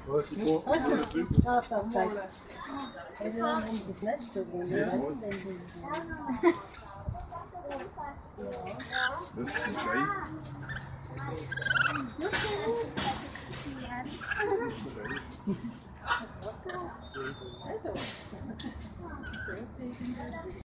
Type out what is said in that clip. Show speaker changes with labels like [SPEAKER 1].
[SPEAKER 1] Ah, perfekt. Dann haben sie das Nest drin.
[SPEAKER 2] Das ist ein Schein.